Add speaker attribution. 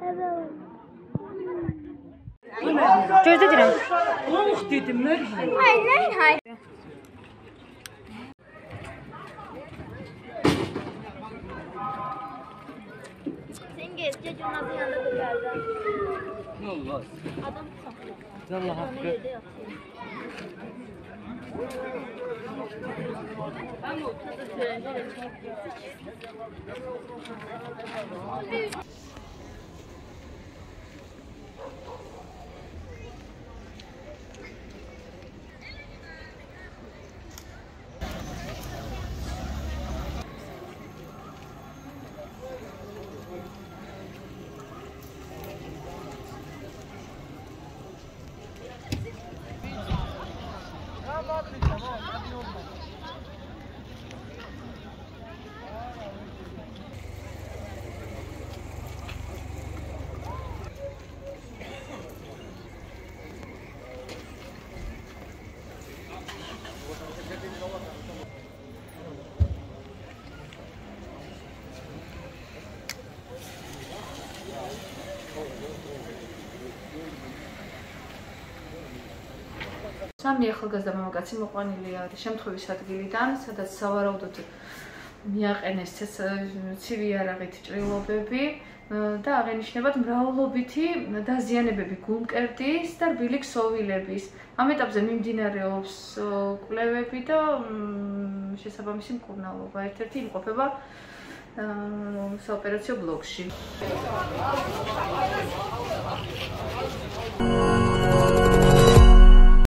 Speaker 1: Gözde dirəm.
Speaker 2: dedim, nə?
Speaker 1: Hayır. Sen gezce Cunaz'ın yanında durardın.
Speaker 2: Ne olmaz?
Speaker 1: Adam saklı.
Speaker 2: Allah hakkı.
Speaker 3: სამი ახალგაზრდა მამაკაცი მოყვანილია შემთხვევის ადგილიდან, სადაც სავარაუდოდ მიაყენეს ცივი იარაღით ჭრილობები და აღენიშნებათ მრავლობითი დაზიანებები გულმკერდის და რბილი ქსოვილების. ამ ეტაპზე მიმდინარეობს კვლევები და შესაბამისი მკურნალობა. ერთ-ერთი იმყოფება საოპერაციო ბლოკში.